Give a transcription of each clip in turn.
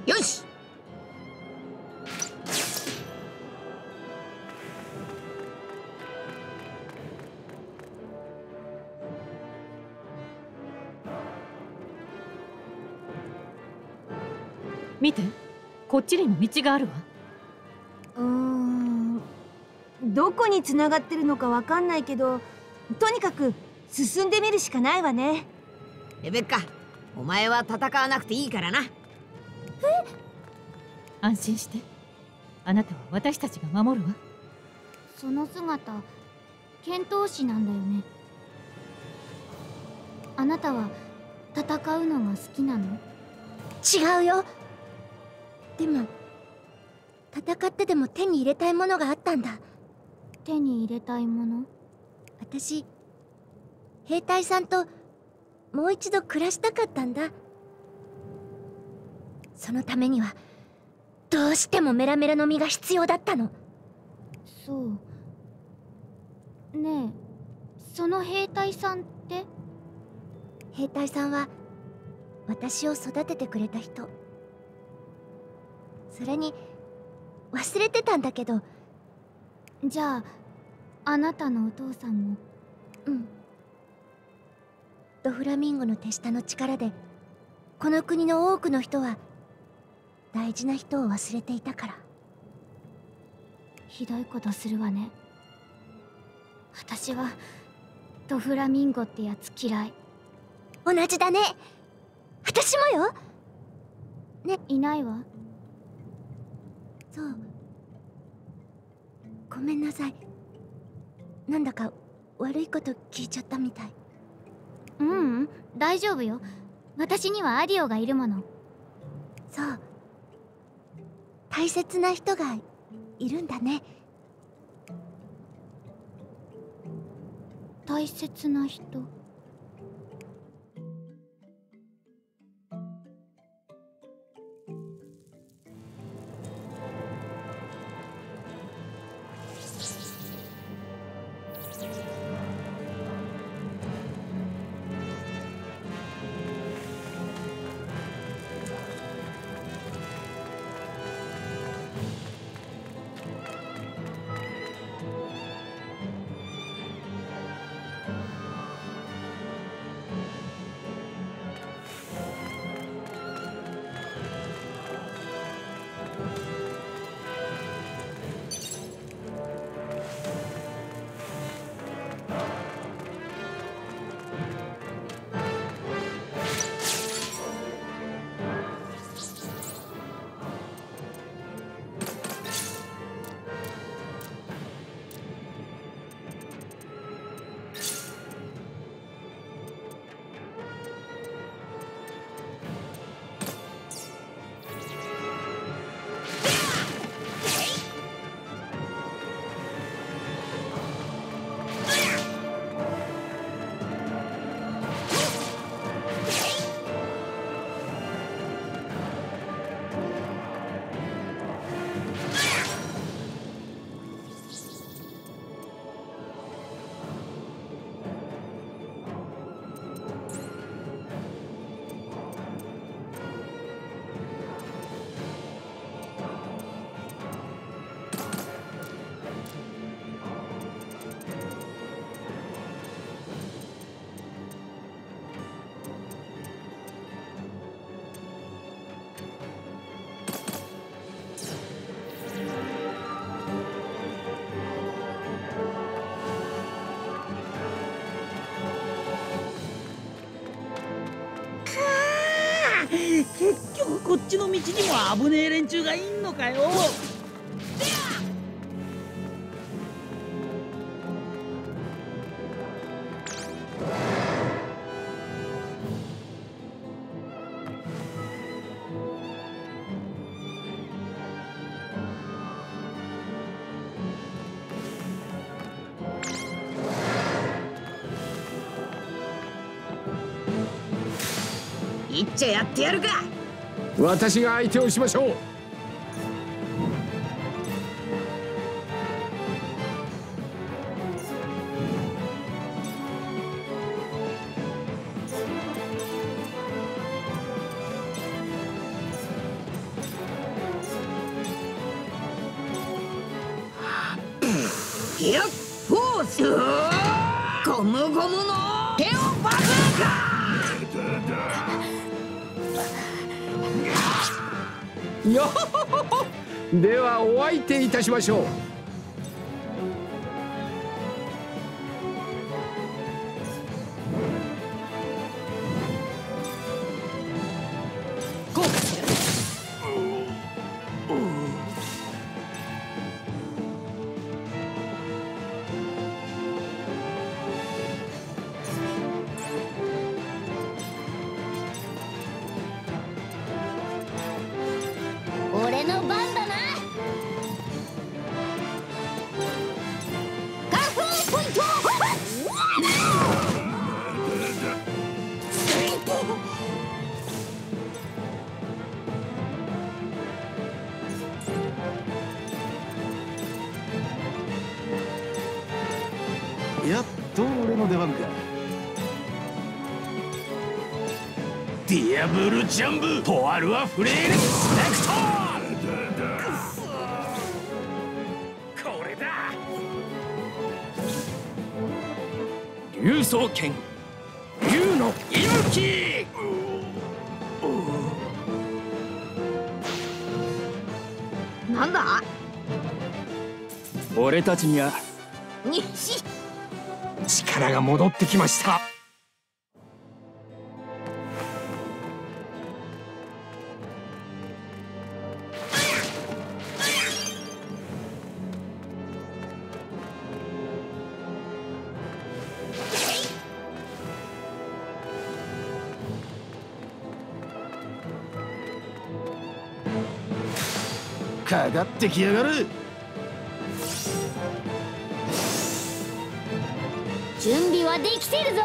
よし。 見て、こっちにも道があるわ。 どこに繋がってるのかわかんないけど、とにかく進んでみるしかないわね。 レベッカ、お前は戦わなくていいからな。 安心して、あなたは私たちが守るわ。 その姿、剣闘士なんだよね。あなたは戦うのが好きなの？ 違うよ。でも戦ってでも手に入れたいものがあったんだ。 手に入れたいもの？ 私、兵隊さんともう一度暮らしたかったんだ。そのためにはどうしてもメラメラの実が必要だったの。 そう。ねえ、その兵隊さんって？ 兵隊さんは私を育ててくれた人。それに忘れてたんだけど。 じゃああなたのお父さんも？ うん。ドフラミンゴの手下の力でこの国の多くの人は大事な人を忘れていたから。 ひどいことするわね。私はドフラミンゴってやつ嫌い。 同じだね。私もよ。ね。 いないわ。 そう。ごめんなさい。なんだか悪いこと聞いちゃったみたい。 ううん、大丈夫よ。私にはアディオがいるもの。 そう。大切な人がいるんだね。 大切な人？ 結局こっちの道にも危ねえ連中がいんのかよ。 いっちゃやってやるか。 私が相手をしましょう。 ギアフォースゴムゴムの手をバズーカよほほほ。ではお相手いたしましょう。 俺の番だな。カフーポイント。 やっと俺の出番か。ディアブルジャンブポワルアフレールスペクトー。これだ。竜双剣竜の息吹。 なんだ俺たちにはにし力が戻ってきました。かかってきやがる。 準備はできてるぞ。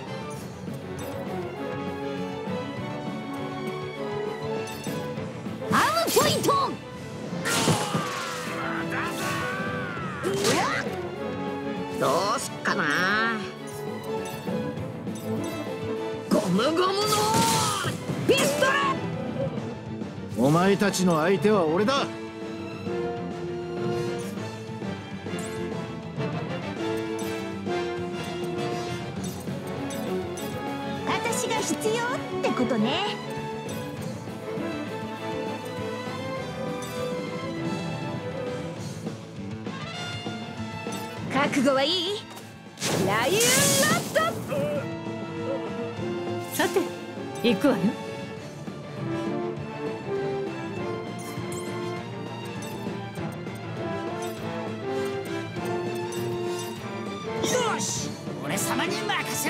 アームポイント。 どうすっかな。ゴムゴムのピストル。 お前たちの相手は俺だ。 私が必要ってことね。覚悟はいい？ライオンラット。 さて行くわよ。 よし、俺様に任せる。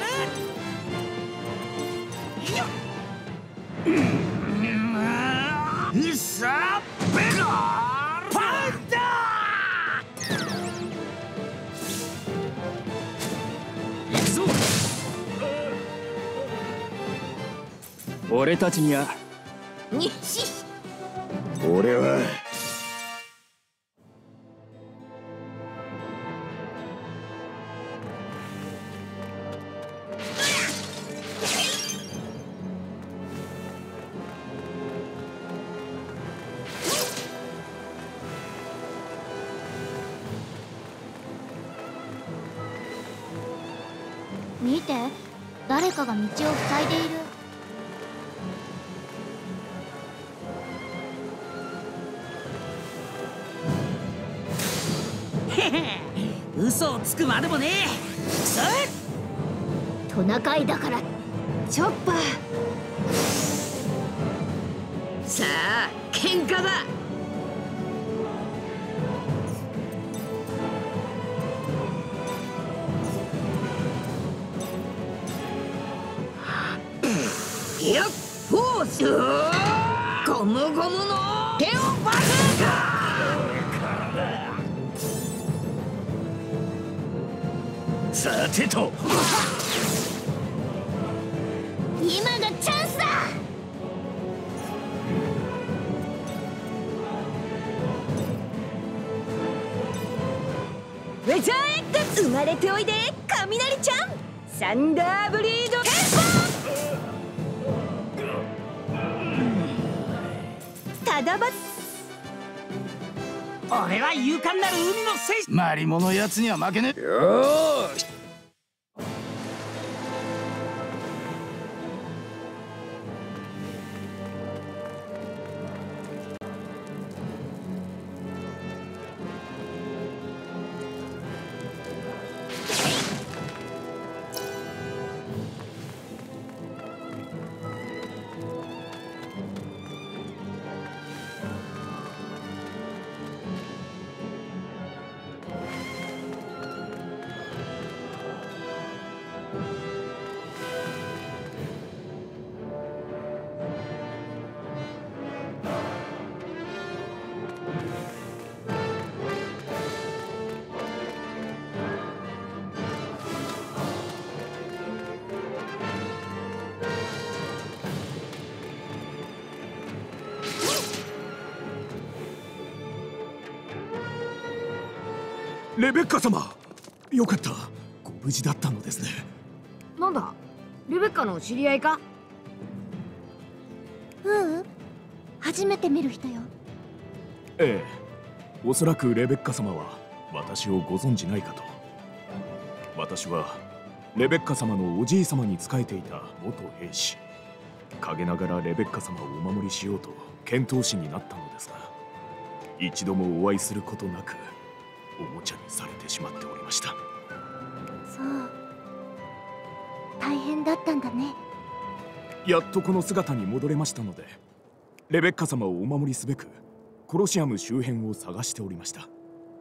いっさベガーパンダ行くぞ。 俺たちにはにし俺は見て、誰かが道を塞いでいる。 嘘をつくまでもねえ。それトナカイだから。 チョッパー。 さあ喧嘩だ。ギアフォースゴムゴムの手をバズーカ。 さてと今がチャンスだ。 ウェザー X 生まれておいで雷ちゃん。サンダーブリードただば俺は勇敢なる海の戦士。 マリモのやつには負けねえ。 よーし。 レベッカ様、よかった、ご無事だったのですね。 なんだ、レベッカの知り合いか？ 初めて見る人よ。 ええ、おそらくレベッカ様は私をご存じないかと。私はレベッカ様のおじい様に仕えていた元兵士。陰ながらレベッカ様をお守りしようと遣唐使になったのですが、一度もお会いすることなくおもちゃにされてしまっておりました。 そう、大変だったんだね。 やっとこの姿に戻れましたので、レベッカ様をお守りすべくコロシアム周辺を探しておりました。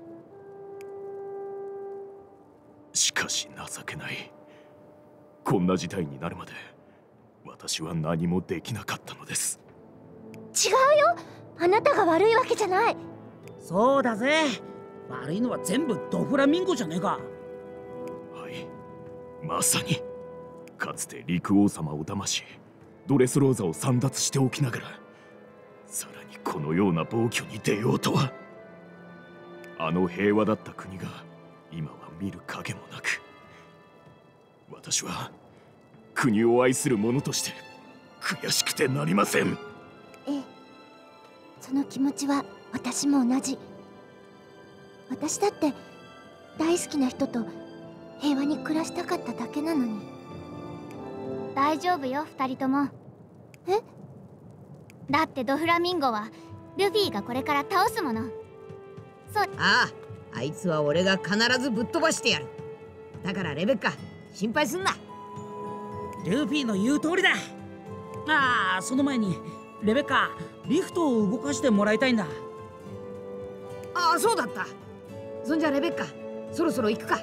しかし情けない。こんな事態になるまで私は何もできなかったのです。 違うよ、あなたが悪いわけじゃない。 そうだぜ、悪いのは全部ドフラミンゴじゃねえか。 はい、まさにかつて陸王様を騙しドレスローザを簒奪しておきながら、さらにこのような暴挙に出ようとは。あの平和だった国が今は見る影もなく、私は国を愛する者として悔しくてなりません。 ええ、その気持ちは私も同じ。私だって大好きな人と平和に暮らしたかっただけなのに。 大丈夫よ、二人とも。 え？ だってドフラミンゴはルフィがこれから倒すもの。 ああ、あいつは俺が必ずぶっ飛ばしてやる。だからレベッカ、心配すんな。 ルフィの言う通りだ。ああ、その前にレベッカ、リフトを動かしてもらいたいんだ。 ああ、そうだった。そんじゃレベッカ、そろそろ行くか。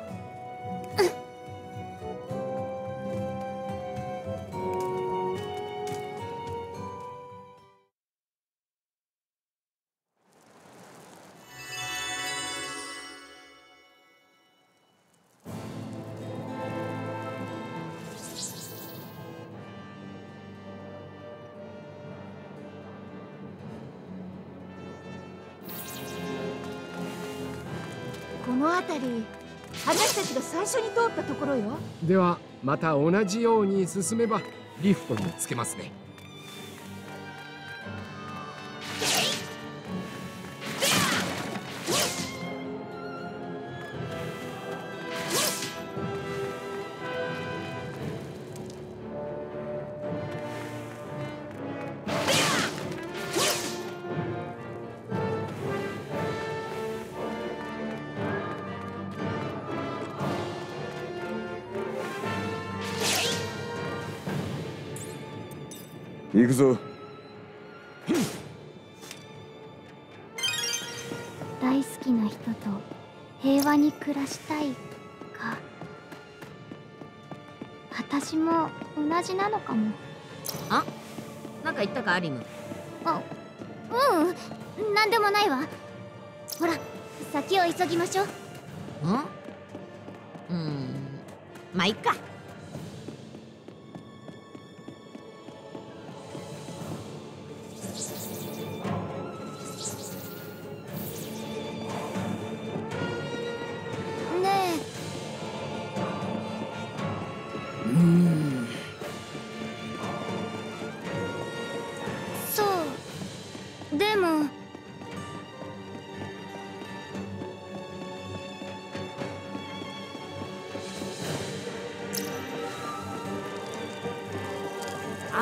この辺り、私たちが最初に通ったところよ。 ではまた同じように進めばリフトにつけますね。 行くぞ。 大好きな人と平和に暮らしたいか。私も同じなのかも。 あ、なんか言ったかアリム。 なんでもないわ。ほら、先を急ぎましょう。 まあいっか。 そう。でも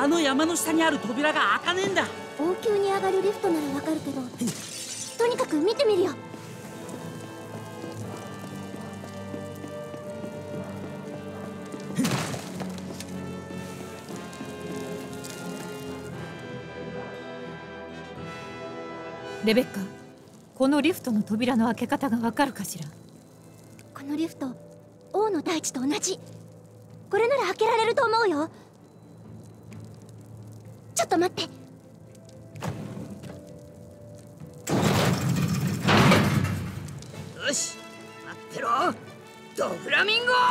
あの山の下にある扉が開かねえんだ。 王宮に上がるリフトならわかるけど、とにかく見てみるよ。 レベッカ、このリフトの扉の開け方がわかるかしら。 このリフト、王の大地と同じ。これなら開けられると思うよ。ちょっと待って。 よし、待ってろドフラミンゴ。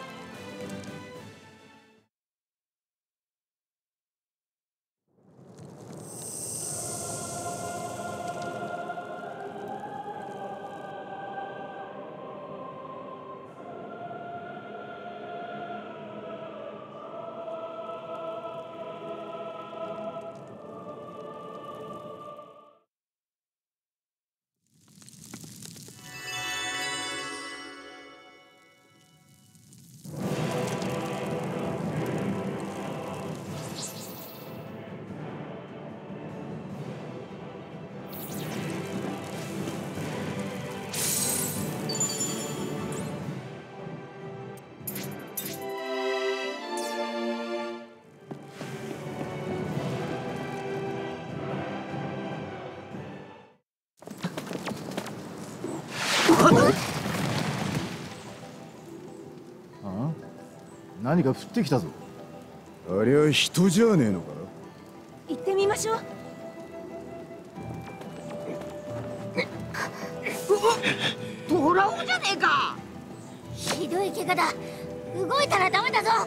何か降ってきたぞ。ありゃ人じゃねえのか。 行ってみましょう。 トラオじゃねえか。 ひどい怪我だ。動いたらダメだぞ。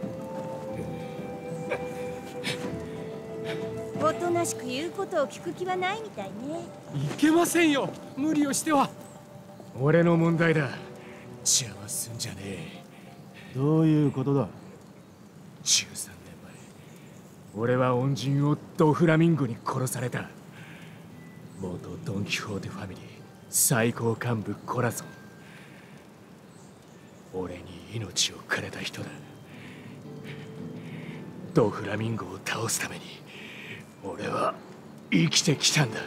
おとなしく言うことを聞く気はないみたいね。 いけませんよ、無理をしては。俺の問題だ。邪魔すんじゃねえ。 どういうことだ。 13年前、俺は恩人をドフラミンゴに殺された。元ドン・キホーテファミリー最高幹部コラソン。俺に命をくれた人だ。ドフラミンゴを倒すために俺は生きてきたんだ。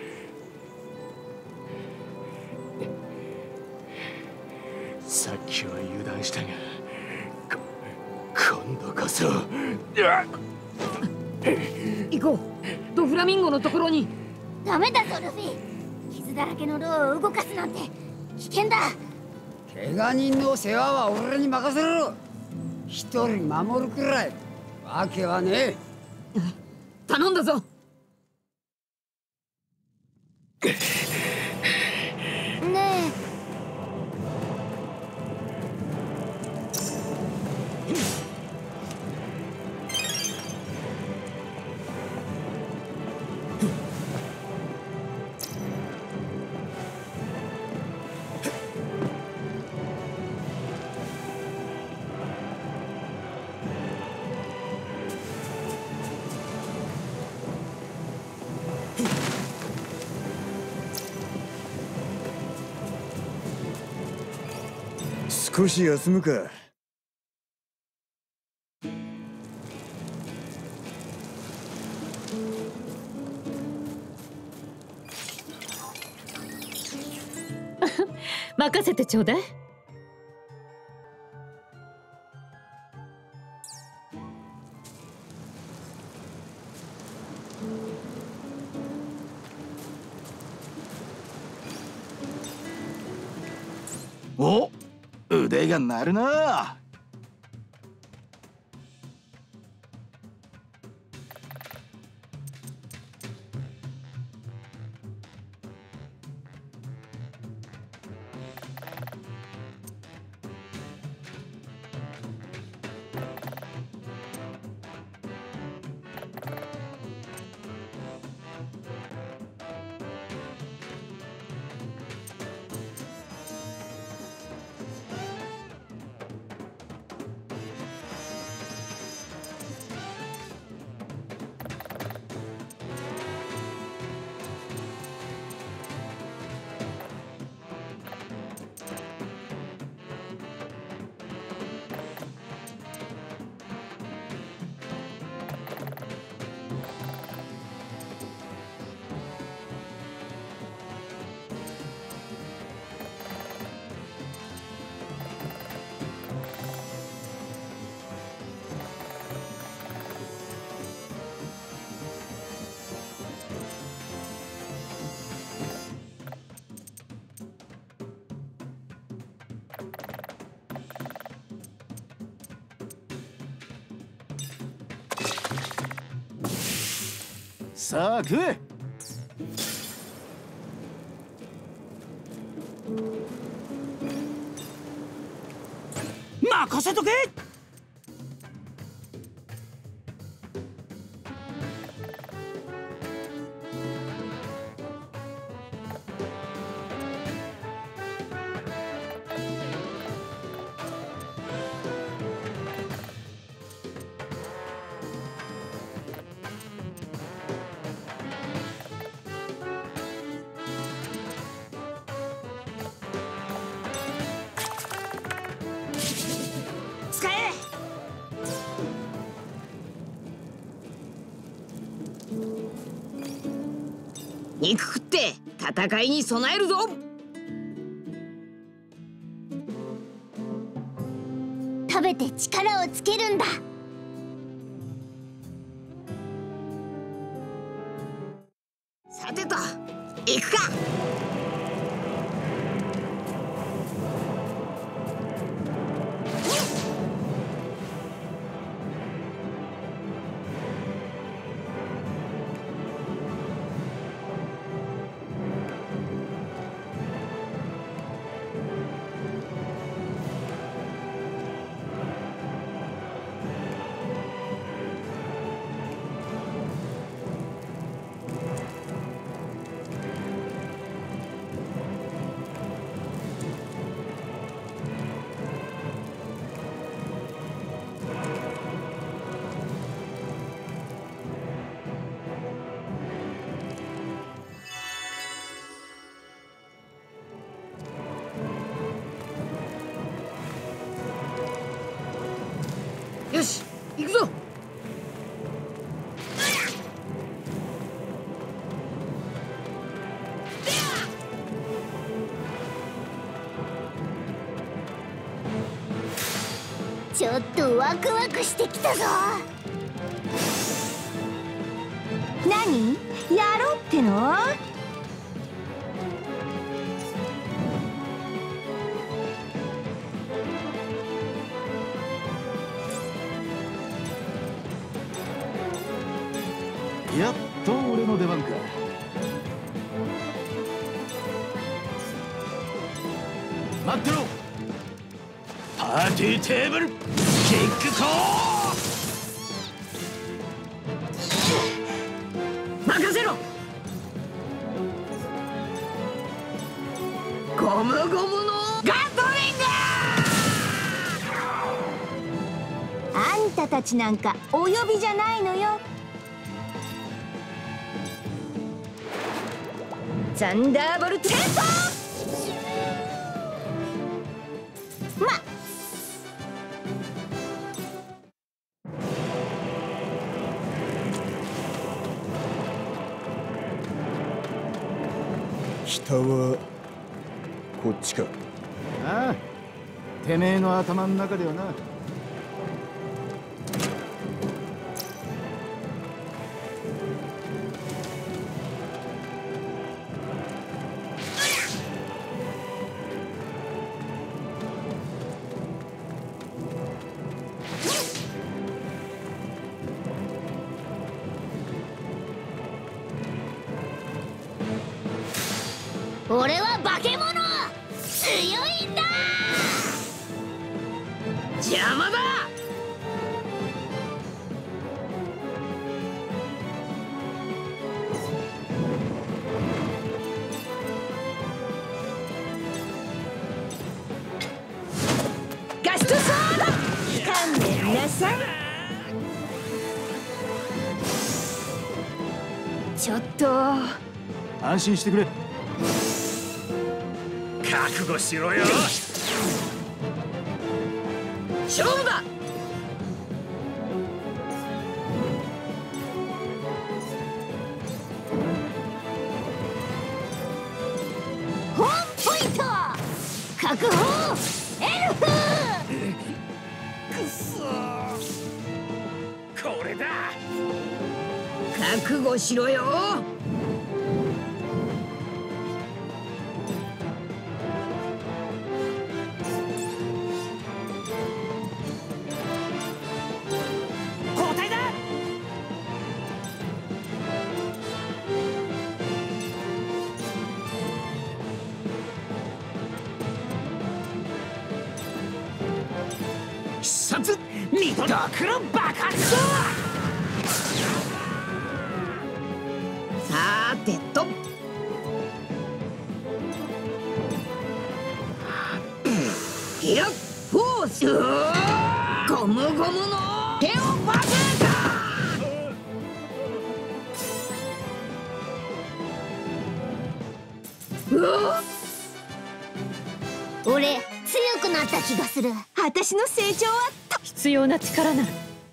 さっきは油断したが、今度こそ。 行こう、ドフラミンゴのところに。 ダメだぞルフィ。傷だらけのローを動かすなんて危険だ。 怪我人の世話は俺に任せろ。一人守るくらいわけはねえ。頼んだぞ。 ね少し休むか。 任せてちょうだい。 お、腕が鳴るな。 さあ食え。 任せとけ。使え。 肉食って戦いに備えるぞ。 食べて力をつけるんだ。 さてと行くか。よし行くぞ。 ちょっとワクワクしてきたぞ。 何やろうっての？ やっと俺の出番か。待ってろ。 パーティーテーブルキックコー。 任せろ。ゴムゴムのガトリング。 あんたたちなんかお呼びじゃないのよ。サンダーボルトレート。ま北はこっちか。 ああ、てめえの頭の中ではな。 俺は化け物、強いんだ。 邪魔だ。 ガストソード。勘弁なさい。ちょっと安心してくれ。 覚悟しろよ。 勝負だ。 ホームポイント確保。エルフ。 くそこれだ。 覚悟しろよ。 殺見とドクロ爆発だ。 さてとヒラフォースゴムゴムの手をバズーカ。 俺強くなった気がする。 私の成長は必要な力なら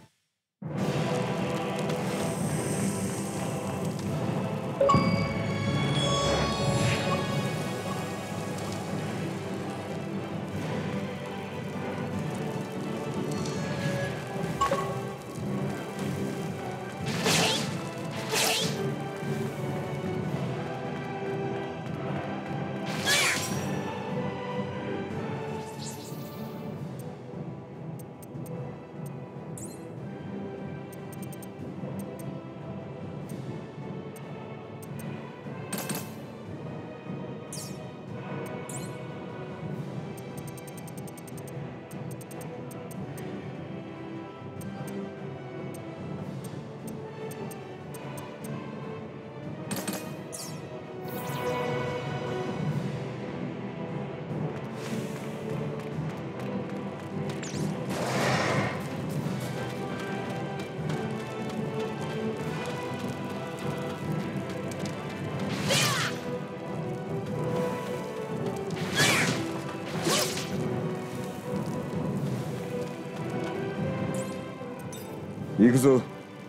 行くぞ。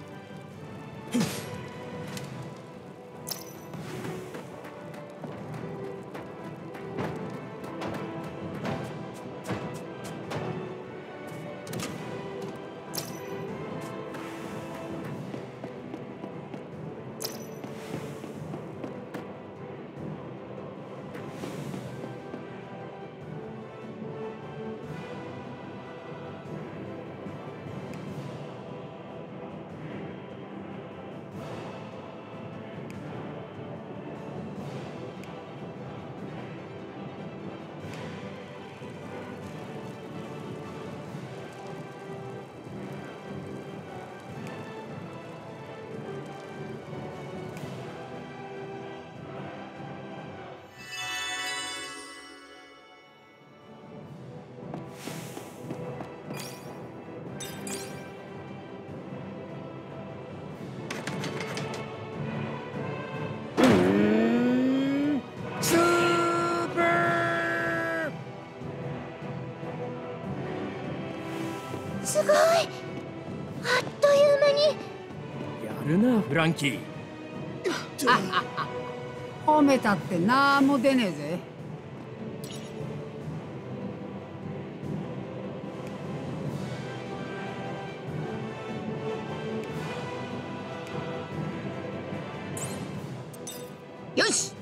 すごい、あっという間に。 やるなフランキー。 褒めたってなんも出ねえぜ。 よし。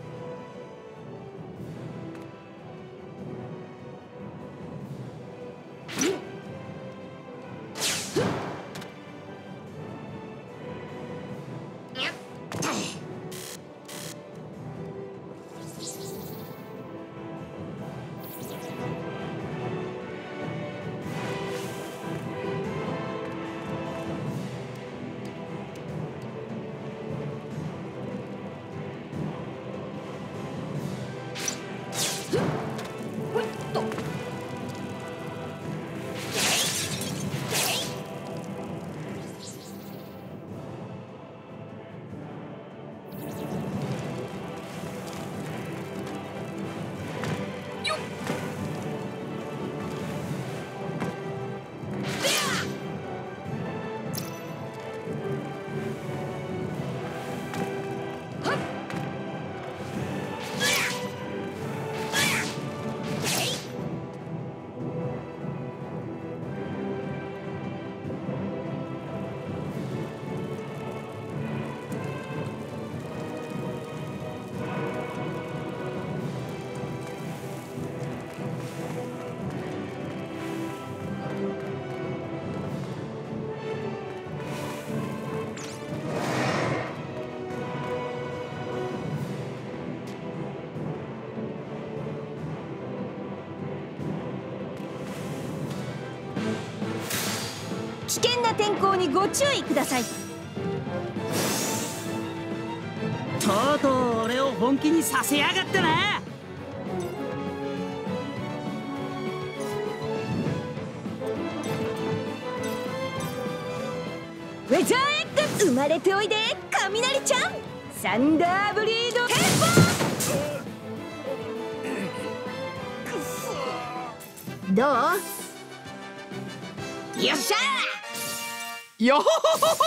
な天候にご注意ください。 とうとう俺を本気にさせやがったな。 ウェザー X 生まれておいで雷ちゃん、サンダーブリードテンポ。どう？よっしゃーよほほほほ。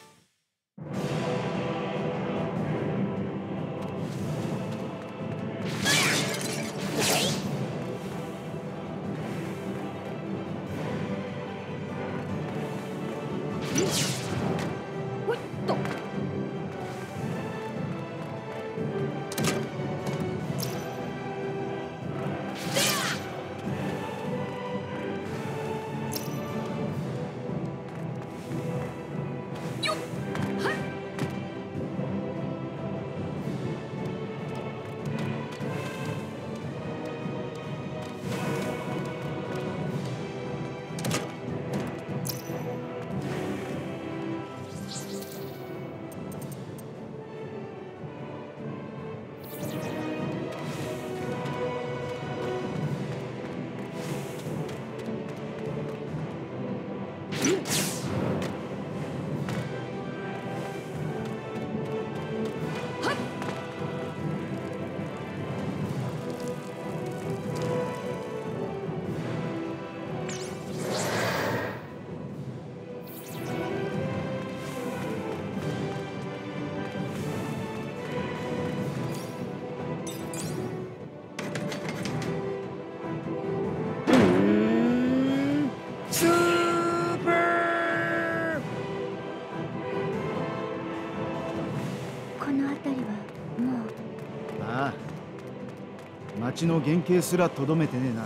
町の原型すらとどめてねえな。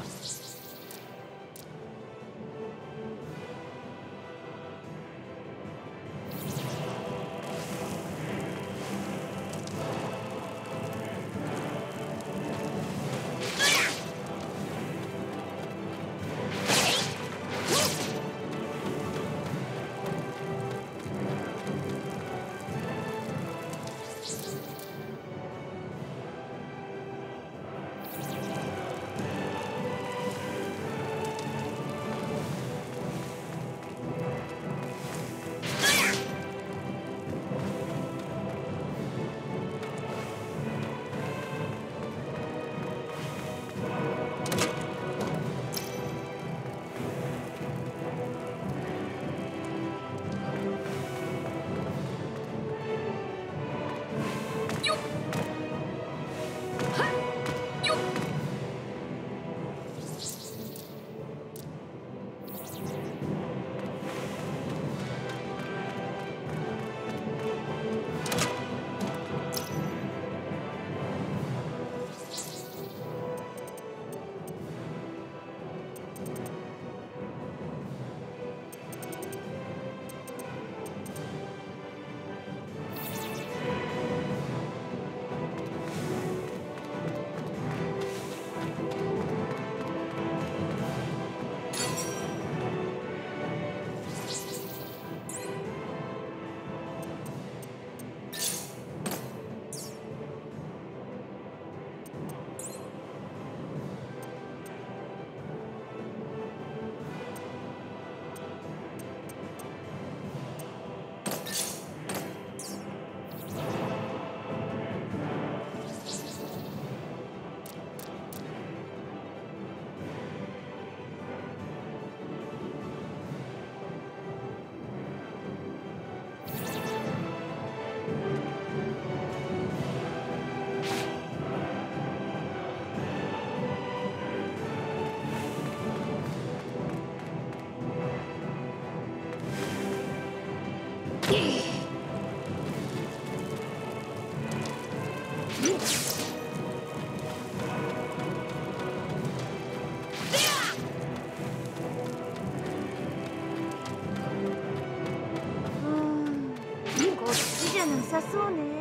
なさそうね。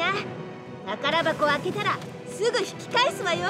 な。宝箱を開けたらすぐ引き返すわよ。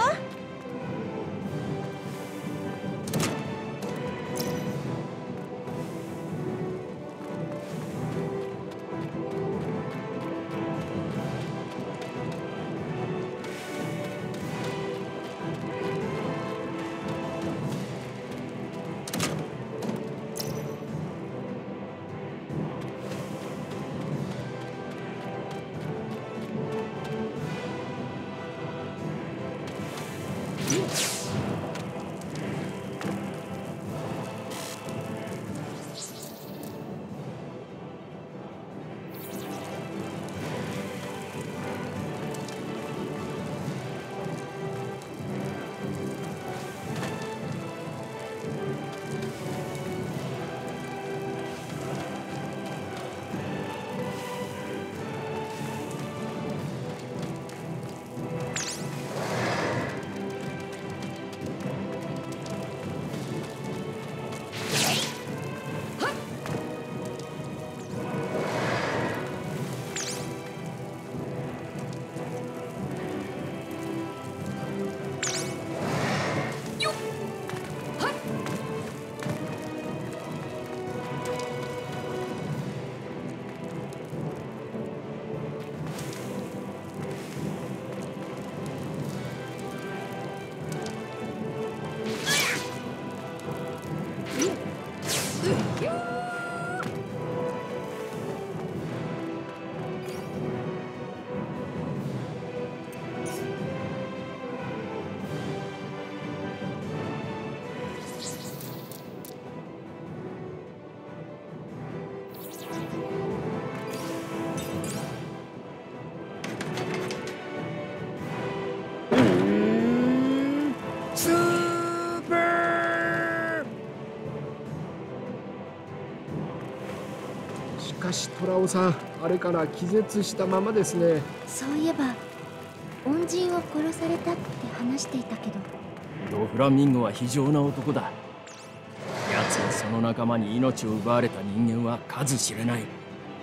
しかし虎尾さん、あれから気絶したままですね。 そういえば恩人を殺されたって話していたけど。 ドフラミンゴは非常な男だ。奴やその仲間に命を奪われた人間は数知れない。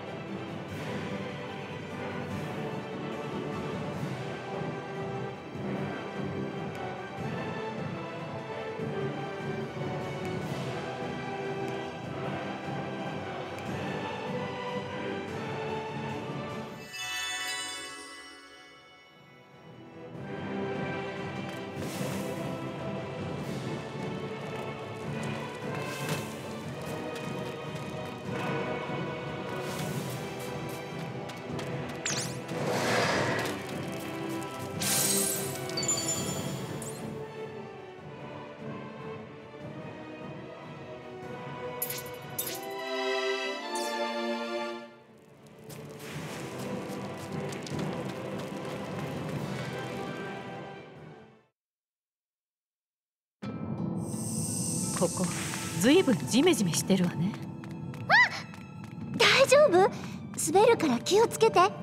ここずいぶんジメジメしてるわね。 大丈夫？滑るから気をつけて。 あ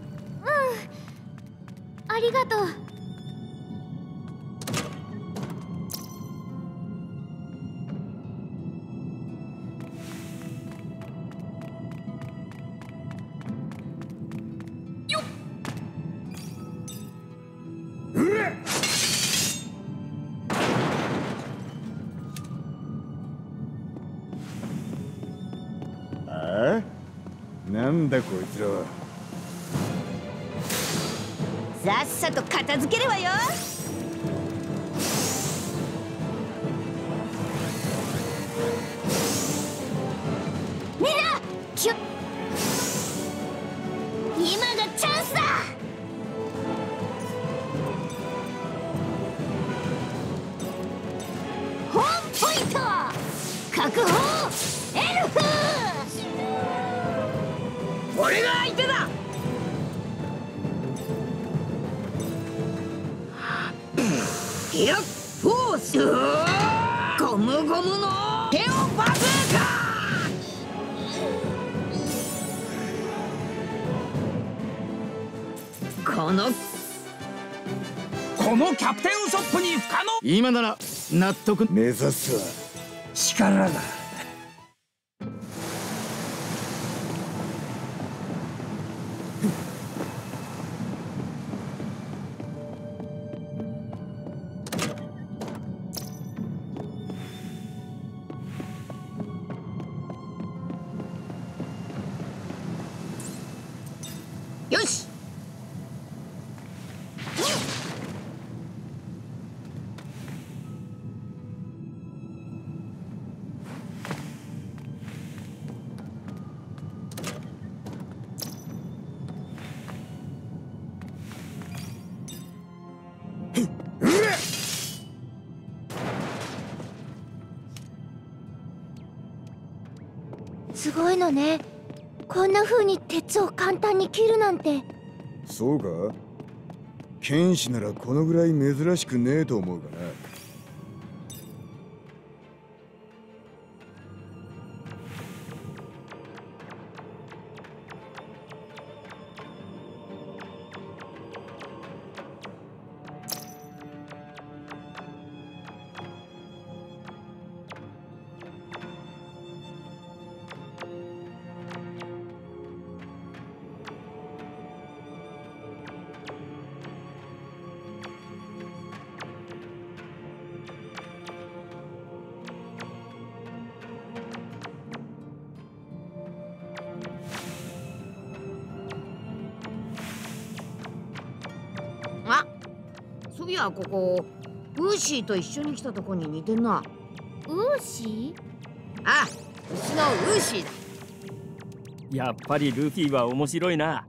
りがとう。 なんだこいつらは。 さっさと片付けるわよ。みんな今がチャンスだ。ホームポイント確保。エルフ俺が相手だ。ヒラフォースゴムゴムのテオバズーカ。このキャプテンウソップに不可能。 今なら納得。 目指すは力だ。 よし。 すごいのね。こんな風に鉄を簡単に切るなんて。 そうか？剣士ならこのぐらい珍しくねえと思うかな。 あ、そういやここウーシーと一緒に来たとこに似てんな。 ウーシー？ あ、うちのウーシーだ。 やっぱりルフィは面白いな。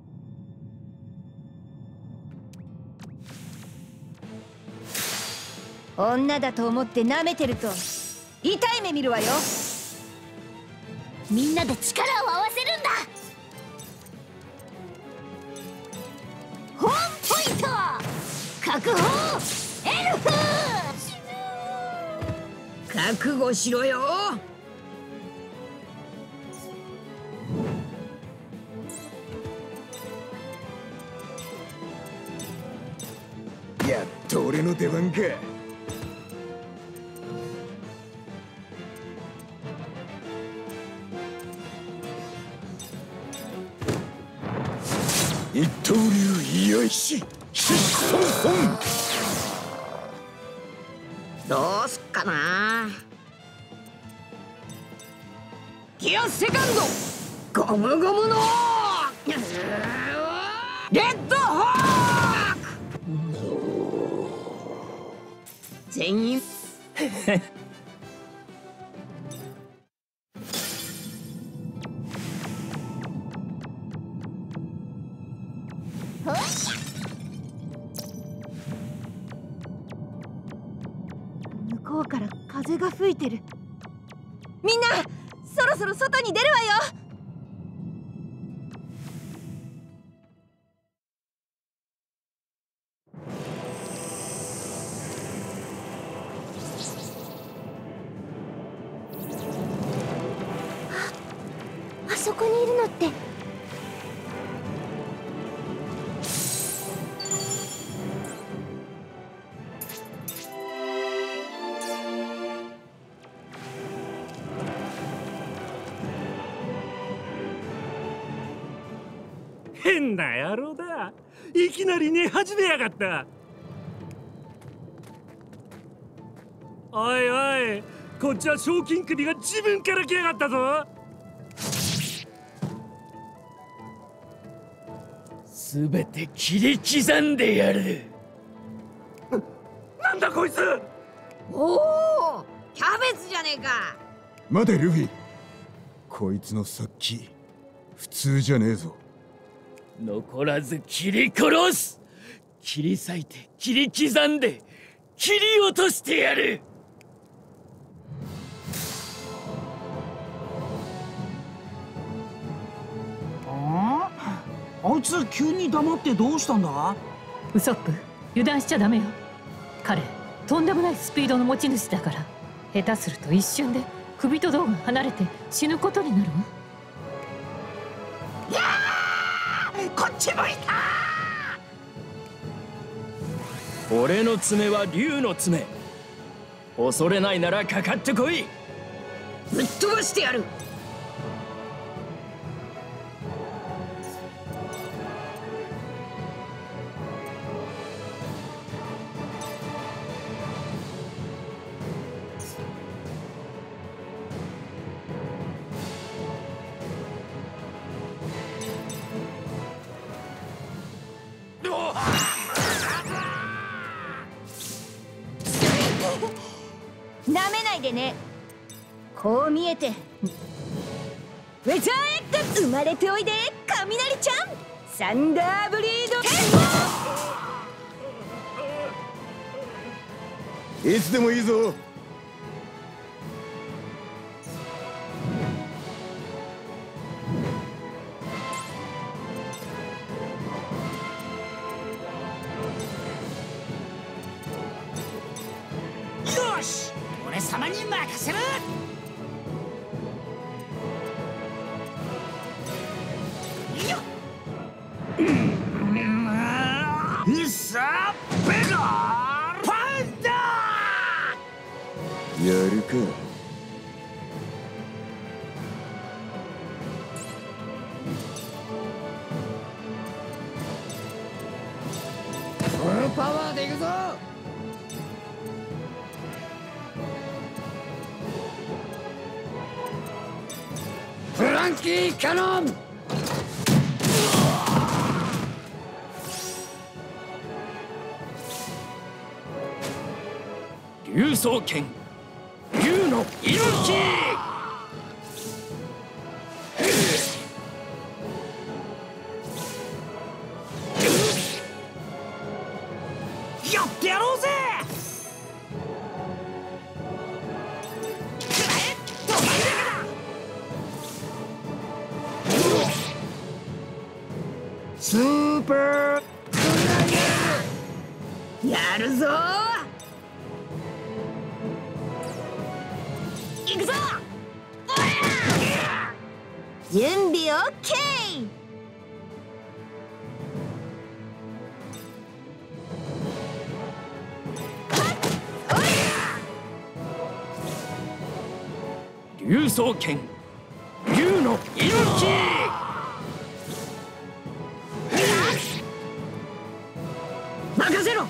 女だと思って舐めてると痛い目見るわよ。 みんなで力を合わせるんだ。本ポイント確保エルフ。 覚悟しろよ。 やっと俺の出番か。一刀流よいし疾走本。 どうすっかな。ギアセカンドゴムゴムのレッドホーク。全員向こうから風が吹いてる。みんなそろそろ外に出るわよ。 あそこにいるのって。 変な野郎だ。いきなり寝始めやがった。おいおい、こっちは賞金首が自分から来やがったぞ。すべて切り刻んでやる。なんだこいつ。 おお、キャベツじゃねえか。 待てルフィ、こいつの殺気普通じゃねえぞ。 残らず切り殺す。切り裂いて切り刻んで切り落としてやる。 あいつ急に黙ってどうしたんだ。 ウソップ、油断しちゃダメよ。彼とんでもないスピードの持ち主だから、下手すると一瞬で首と胴が離れて死ぬことになるわ。 いやー、こっち向いた。 俺の爪は竜の爪。恐れないならかかってこい。 ぶっ飛ばしてやる。 ないでね。こう見えてウェザーエッグ生まれておいで雷ちゃん、サンダーブリードいつでもいいぞ。 よし、俺様に任せる。さあベガーパンダやるか。 フルパワーでいくぞ。フランキーキャノン。 竜双剣、竜の息吹。 やってやろうぜ。 スーパーやるぞ。 行くぞ。準備 OK。 竜双剣、竜の息吹。 任せろ。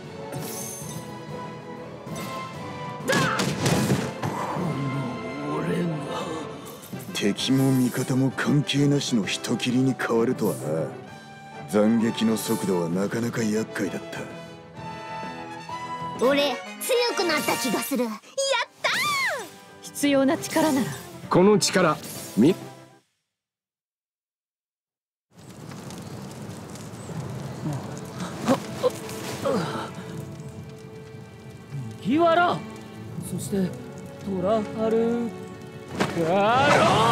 敵も味方も関係なしの人斬りに変わるとはな。斬撃の速度はなかなか厄介だった。 俺強くなった気がする。やったー。 必要な力ならこの力麦わら、そしてトラファルガ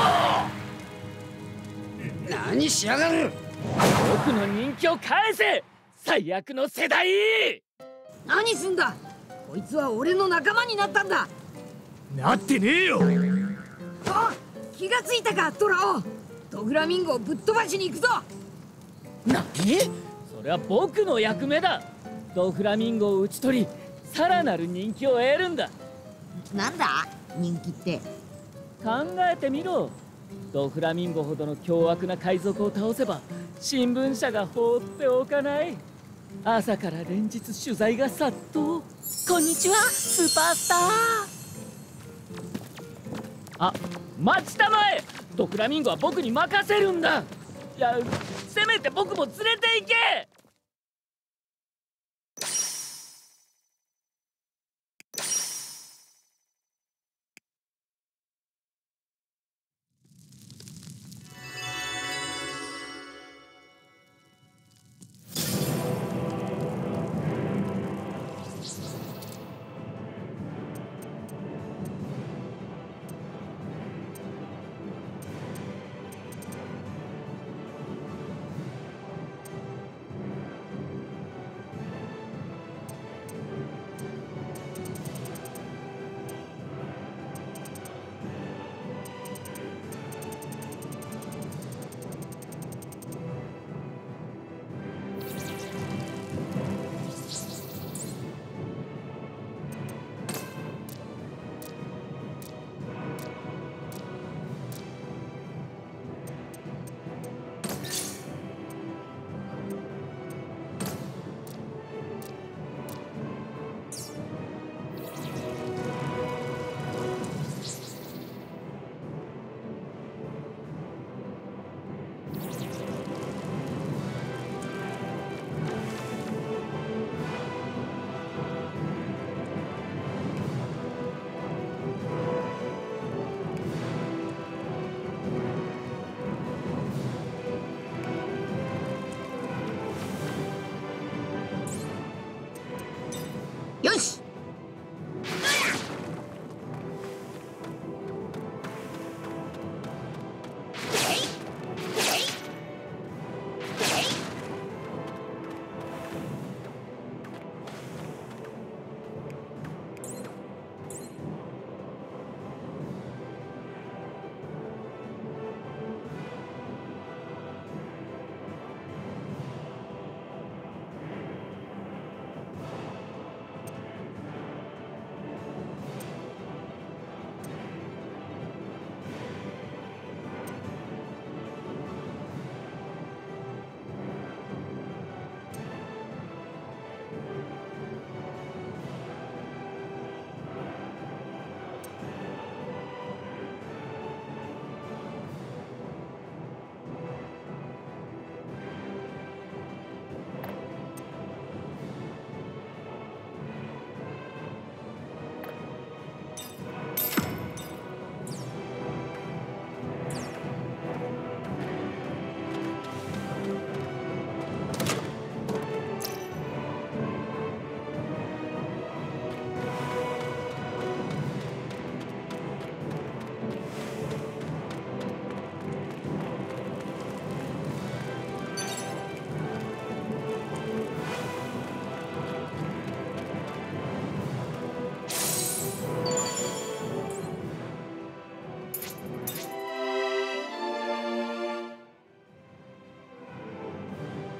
ロー。 何しやがる。 僕の人気を返せ、最悪の世代。 何すんだ。こいつは俺の仲間になったんだ。 なってねえよ。 あ、気がついたかトラオ。ドフラミンゴをぶっ飛ばしに行くぞ。 何？それは僕の役目だ。ドフラミンゴを討ち取り、さらなる人気を得るんだ。 なんだ人気って。 考えてみろ。ドフラミンゴほどの凶悪な海賊を倒せば新聞社が放っておかない。朝から連日取材が殺到。こんにちはスーパースター。あ、待ちたまえ。ドフラミンゴは僕に任せるんだ。いや、せめて僕も連れて行け。